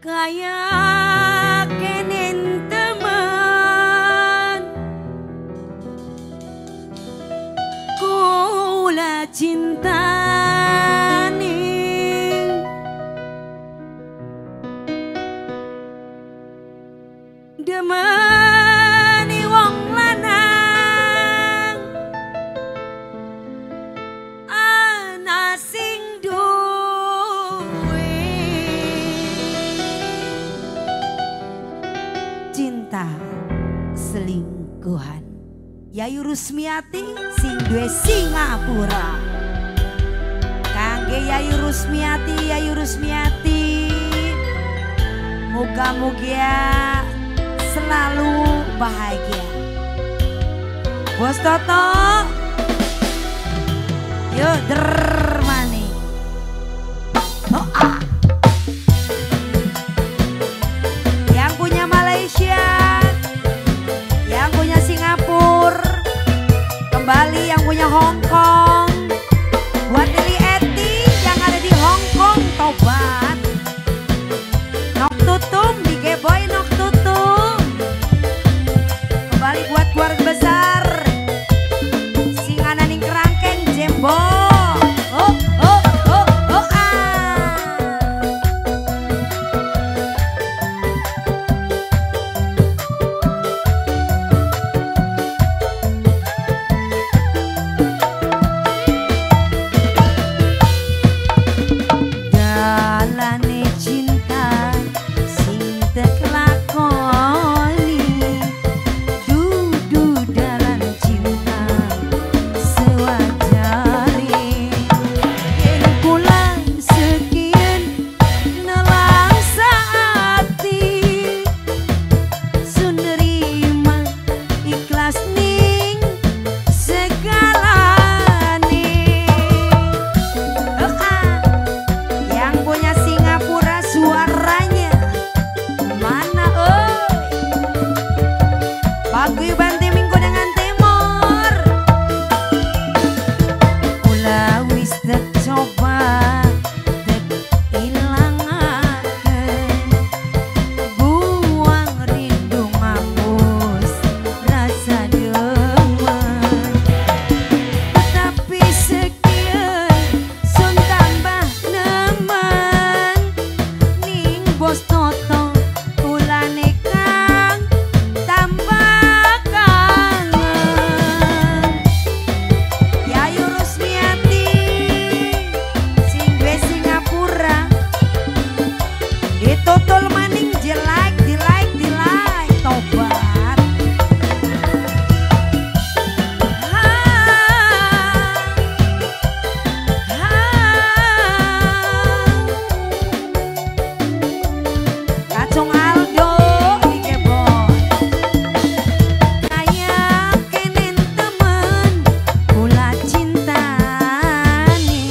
Kayak kenen teman kula cinta ning demeni wong lanang ana sing duwe cinta selingkuhan. Yayu Rusmiati sing duwe Singapura. Kangge Yayu Rusmiati muga-muga selalu bahagia. Bos Toto yuk dermani. Oh, ah. Yang punya Malaysia, yang punya Singapura, kembali yang punya Hong Kong. Buat Lili Eti yang ada di Hong Kong, tobat. Nok tutum di Geboy nok tutum. Kembali buat keluarga besar Singana ning Kerangkeng Jembo. Oh oh oh oh ah. Jalane cinta sing teu kelakoni, dudu dalan cinta sewajare. Yen kula sekian nelangsa ati, sun nerima ikhlas ning segalane. Yang punya Singapura suaranya mana Paguyuban Timinggo dengan Timur. Kula wis coba ilangaken, buang rindu ngapus rasa demen. Tetapi sekian sun tambah nemen ning Bos Toto kulane kang tambah kangen. Yayu Rusmiati sing duwe Singapura ditutul maning di like tobat. Kacung Aldo di Gebon. Kayak kenen temen kula cintani,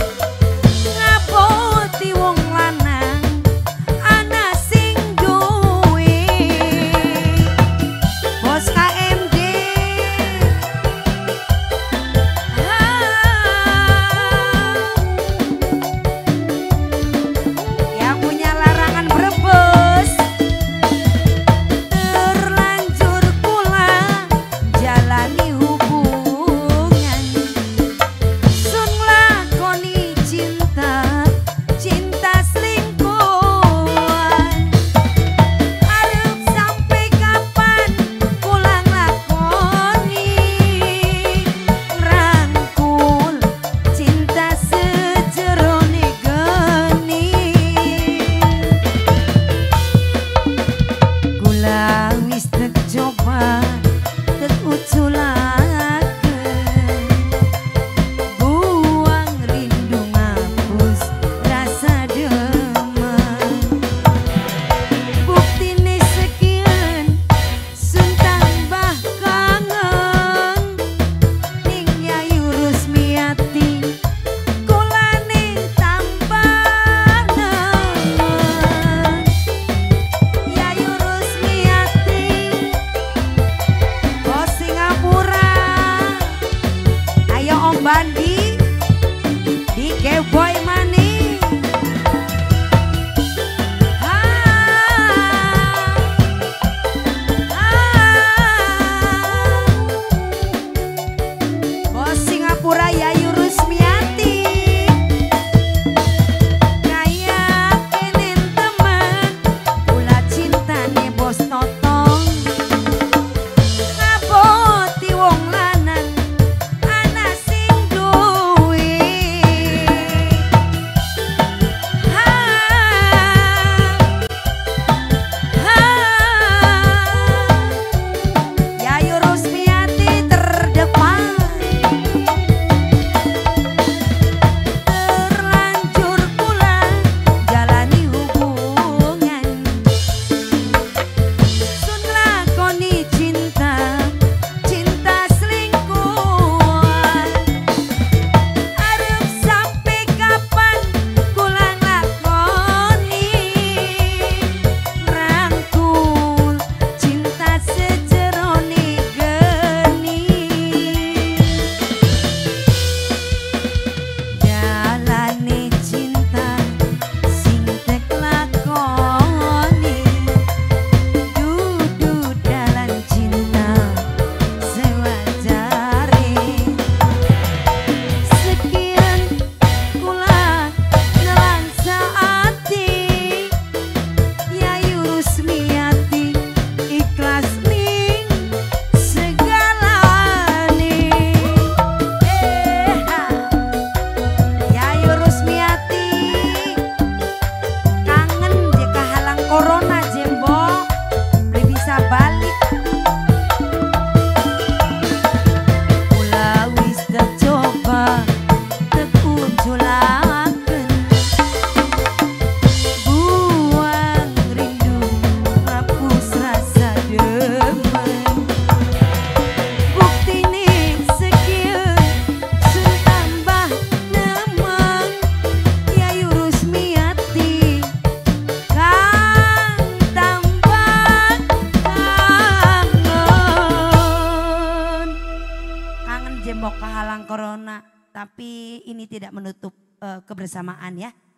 ngapoti wong lanang ana sing duwe. Bos KMD yang punya larangan Brebes, terlanjur kula jalani hubungan, sun lakoni cinta selingkuhan. Arep sampai kapan kula nglakoni ngrangkul cinta sejerone geni. Kula wis tek coba tek uculaken, buang rindu ngapus rasa demen. Buktine sekian sun tambah kangen ning Yayu Rusmiati kulane tambah nemen. Yayu Rusmiati Bos Singapura, ayo Om Bandi di Geboy maning. halang corona. Tapi ini tidak menutup kebersamaan ya.